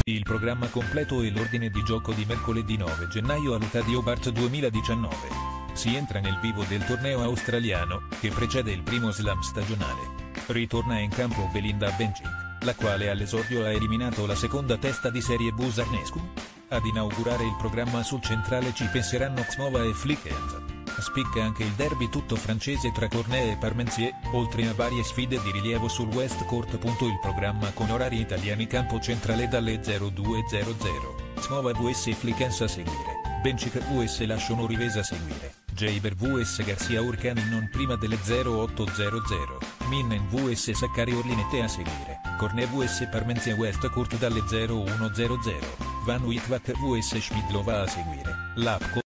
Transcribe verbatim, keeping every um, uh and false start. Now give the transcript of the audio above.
Il programma completo e l'ordine di gioco di mercoledì nove gennaio all'Utadio Bart duemiladiciannove. Si entra nel vivo del torneo australiano, che precede il primo slam stagionale. Ritorna in campo Belinda Bencic, la quale all'esordio ha eliminato la seconda testa di serie Buzarnescu. Ad inaugurare il programma sul centrale ci penseranno Xmova e Flickers. Spicca anche il derby tutto francese tra Cornet e Parmentier, oltre a varie sfide di rilievo sul West Court. Il programma con orari italiani: campo centrale dalle zero due zero zero, Xmova vs Flickers a seguire, Bencic vs Lasciano Rivesa a seguire, Jaber vs Garcia Urcani non prima delle zero otto zero zero, Minnen vs Saccari Orlinette a seguire, Cornet vs Parmentier West Court dalle zero uno zero zero, Van Witwak vs Schmidlova a seguire, Lapko